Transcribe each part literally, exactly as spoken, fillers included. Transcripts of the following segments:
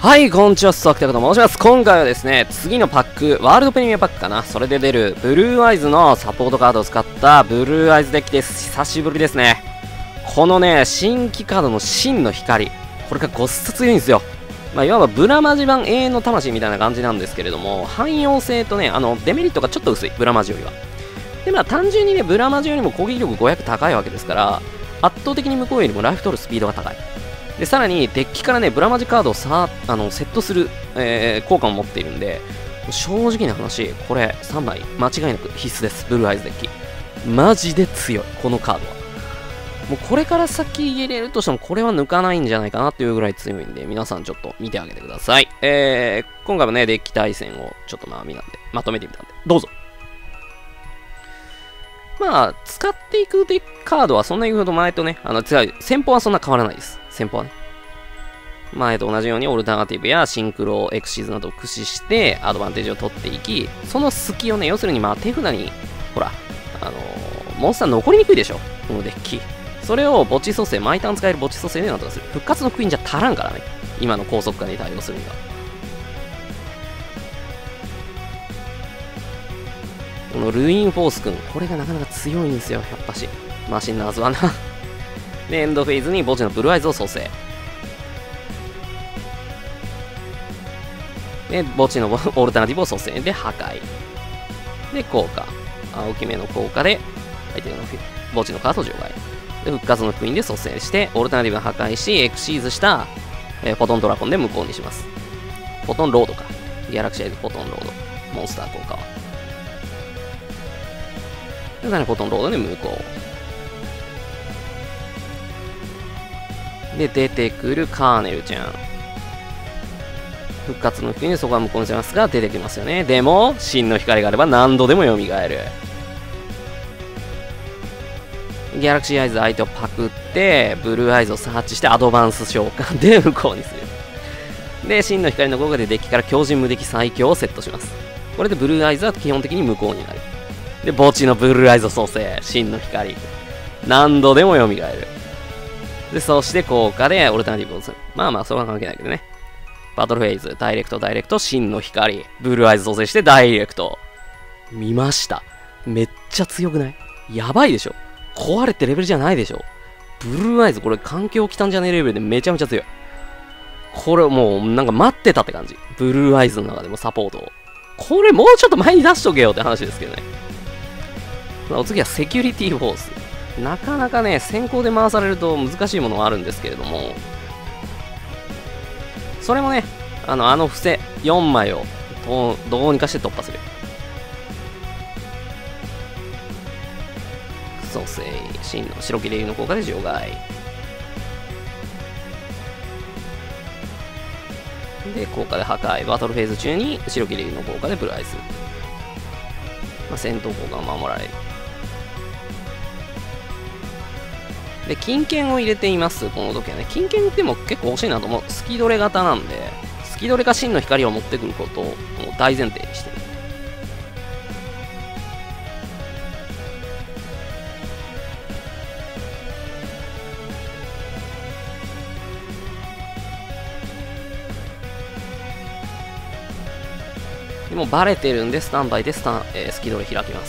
はい、こんにちは、スワクタクと申します。今回はですね、次のパック、ワールドプレミアパックかな、それで出る、ブルーアイズのサポートカードを使ったブルーアイズデッキです。久しぶりですね。このね、新規カードの真の光、これがごっそ強いんですよ。まあ、いわばブラマジ版永遠の魂みたいな感じなんですけれども、汎用性とね、あの、デメリットがちょっと薄い、ブラマジよりは。で、まあ、単純にね、ブラマジよりも攻撃力ごひゃく高いわけですから、圧倒的に向こうよりもライフ取るスピードが高い。で、さらに、デッキからね、ブラマジカードをさあのセットする、えー、効果を持っているんで、正直な話、これさんまい、間違いなく必須です、ブルーアイズデッキ。マジで強い、このカードは。もうこれから先入れるとしても、これは抜かないんじゃないかなっていうぐらい強いんで、皆さんちょっと見てあげてください。えー、今回もね、デッキ対戦をちょっとまあ見なんで、まとめてみたんで、どうぞ。まあ、使っていくデッカードはそんなに言うほど前とね、あの、違う、戦法はそんな変わらないです。戦法はね。前と同じようにオルタナティブやシンクロ、エクシーズなどを駆使してアドバンテージを取っていき、その隙をね、要するにまあ手札に、ほら、あのー、モンスター残りにくいでしょ、このデッキ。それを墓地蘇生、毎ターン使える墓地蘇生でなんとかする。復活のクイーンじゃ足らんからね、今の高速化に対応するには。このルインフォース君、これがなかなか強いんですよ、やっぱし。マシンナーズはな。で、エンドフェーズに墓地のブルーアイズを蘇生。で、墓地のオルタナティブを蘇生で破壊。で、効果。青き目の効果で、相手の墓地のカードを除外。で、復活のクイーンで蘇生して、オルタナティブを破壊し、エクシーズした、えー、フォトンドラゴンで無効にします。フォトンロードか。ギャラクシーアイズフォトンロード。モンスター効果は。で、さらにフォトンロードで無効。で、出てくるカーネルちゃん。復活の服にそこは無効にしますが、出てきますよね。でも、真の光があれば何度でも蘇る。ギャラクシーアイズ相手をパクって、ブルーアイズをサーチしてアドバンス召喚で無効にする。で、真の光の効果でデッキから強靭無敵最強をセットします。これでブルーアイズは基本的に無効になる。で、墓地のブルーアイズを蘇生。真の光。何度でも蘇る。で、そして効果でオルタナティブをする。まあまあ、それは関係ないけどね。バトルフェイズ、ダイレクト、ダイレクト、真の光。ブルーアイズ蘇生してダイレクト。見ました。めっちゃ強くない？やばいでしょ。壊れてレベルじゃないでしょ。ブルーアイズ、これ環境来たんじゃねえレベルでめちゃめちゃ強い。これもうなんか待ってたって感じ。ブルーアイズの中でもサポートを。これもうちょっと前に出しとけよって話ですけどね。お次はセキュリティフォース。なかなかね、先行で回されると難しいものはあるんですけれども、それもね、あの、あの伏せよんまいをどう、どうにかして突破する。蘇生、真の白切れの効果で除外。で、効果で破壊。バトルフェーズ中に白切れの効果でブルーアイズ。まあ、戦闘効果を守られる。で、金券を入れています、この時はね。金券でも結構欲しいなと思う。スキドレ型なんで、スキドレが真の光を持ってくることをもう大前提にしてる。でもバレてるんで、スタンバイでスタン、えー、スキドレ開きます。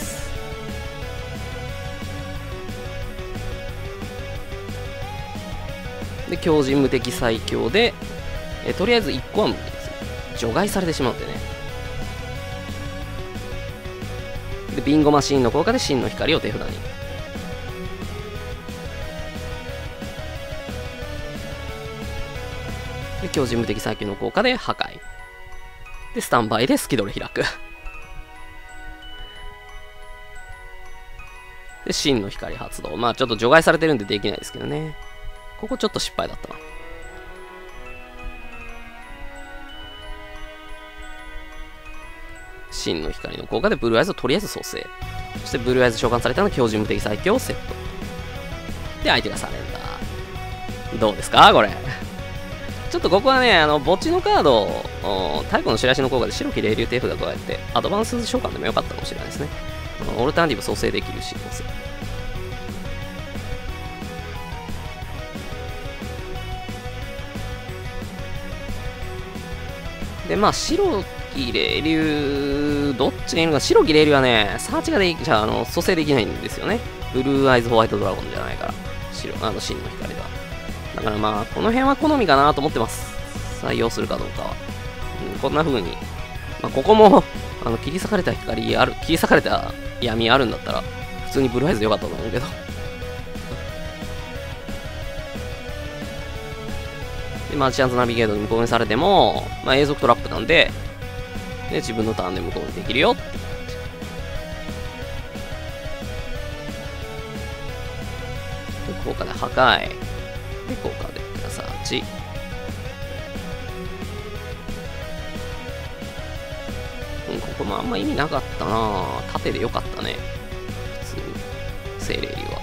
で、強靭無敵最強で、えとりあえずいっこは無敵です。除外されてしまうんでね。で、ビンゴマシーンの効果で真の光を手札に。で、強靭無敵最強の効果で破壊。で、スタンバイでスキドレ開く。で、真の光発動。まあちょっと除外されてるんでできないですけどね。ここちょっと失敗だったな。真の光の効果でブルーアイズをとりあえず蘇生。そしてブルーアイズ召喚されたの強靭無敵最強をセット。で、相手がサレンダー。どうですかこれ。ちょっとここはね、あの、墓地のカードを、太古の白石の効果で白き霊竜手札加えて、アドバンス召喚でもよかったかもしれないですね。オルタナティブ蘇生できるし、蘇生。 で、まあ、白木霊竜、どっちがいいのか、白木霊竜はね、サーチができ、じゃあ、あの、蘇生できないんですよね。ブルーアイズホワイトドラゴンじゃないから。白、あの、真の光では。だからまあ、この辺は好みかなと思ってます。採用するかどうかは。うん、こんな風に。まあ、ここも、あの、切り裂かれた光ある、切り裂かれた闇あるんだったら、普通にブルーアイズ良かったと思うけど。で、マーチャンズナビゲートに無効にされても、まあ、永続トラップなんで、で、自分のターンで無効にできるよって感じ。で、効果で破壊。で、効果でサーチ。うん、ここもあんま意味なかったな。縦でよかったね。普通に。精霊竜は。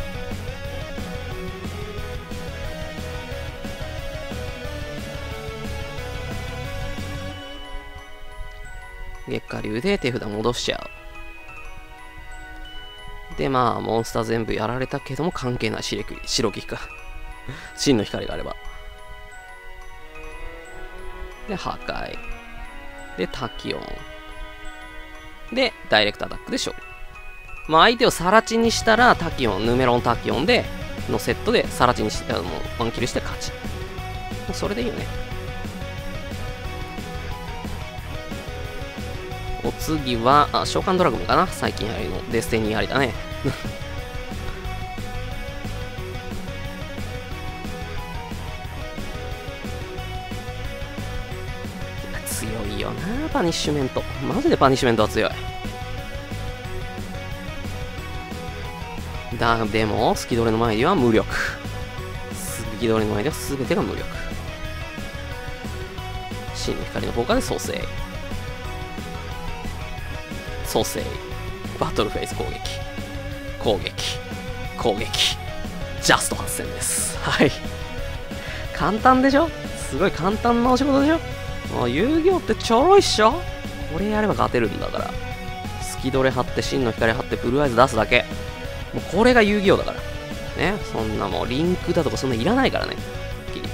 月下竜で手札戻しちゃう。で、まあ、モンスター全部やられたけども関係ない白木、白木か。真の光があれば。で、破壊。で、タキオン。で、ダイレクトアタックで勝利。まあ、相手をサラチにしたら、タキオン、ヌメロンタキオンで、のセットでサラチにして、もう、ワンキルして勝ち。もうそれでいいよね。お次は、あ、召喚ドラゴンかな最近流行りのデスティニーありだね。強いよな、パニッシュメント。マジでパニッシュメントは強い。だ、でも、スキドレの前には無力。スキドレの前では全てが無力。真の光の効果で蘇生。蘇生。バトルフェイス攻撃。攻撃。攻撃。ジャスト発戦です。はい。簡単でしょ？すごい簡単なお仕事でしょ？もう遊戯王ってちょろいっしょ？これやれば勝てるんだから。スキドレ貼って、真の光貼って、ブルーアイズ出すだけ。もうこれが遊戯王だから。ね。そんなもうリンクだとかそんないらないからね。はっきり言って。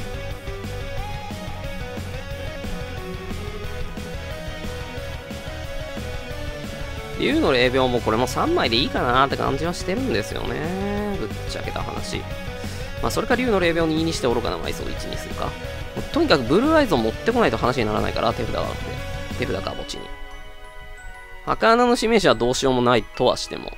竜の霊廟もこれもさんまいでいいかなって感じはしてるんですよね。ぶっちゃけた話。まあそれか竜の霊廟ににして愚かな埋葬いちにするか。とにかくブルーアイズを持ってこないと話にならないから、手札があって。手札か墓地に。墓穴の指名者はどうしようもないとはしても。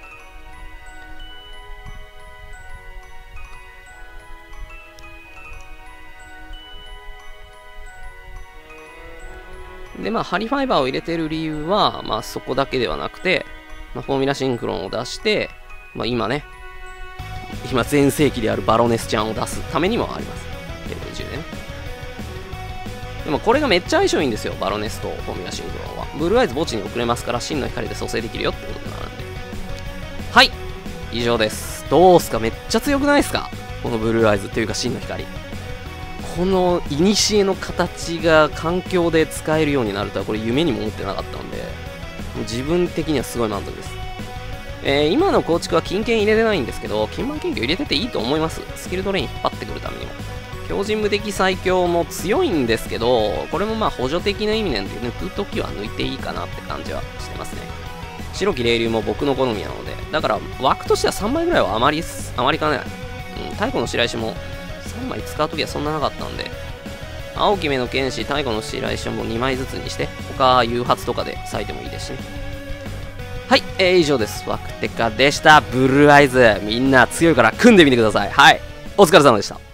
で、まあ、ハリファイバーを入れてる理由は、まあ、そこだけではなくて、まあ、フォーミュラシンクロンを出して、まあ、今ね、今全盛期であるバロネスちゃんを出すためにもあります。レベルじゅうでね。でもこれがめっちゃ相性いいんですよ、バロネスとフォーミュラシンクロンは。ブルーアイズ墓地に送れますから、真の光で蘇生できるよってことになるんで。はい、以上です。どうすか、めっちゃ強くないですか、このブルーアイズっていうか真の光。この古の形が環境で使えるようになるとはこれ夢にも思ってなかったんで、もう自分的にはすごい満足です。えー、今の構築は金券入れてないんですけど、金満研究入れてていいと思います。スキルトレイン引っ張ってくるためにも。強靭無敵最強も強いんですけど、これもまあ補助的な意味なんで抜くときは抜いていいかなって感じはしてますね。白き霊竜も僕の好みなので、だから枠としてはさんまいぐらいはあまり、あまりかねない。うん、太古の白石もさんまい使うときはそんななかったんで、青き目の剣士、太古の白石もにまいずつにして、他誘発とかで割いてもいいですしね。はい、えー、以上です。ワクテカでした。ブルーアイズ。みんな強いから組んでみてください。はい。お疲れ様でした。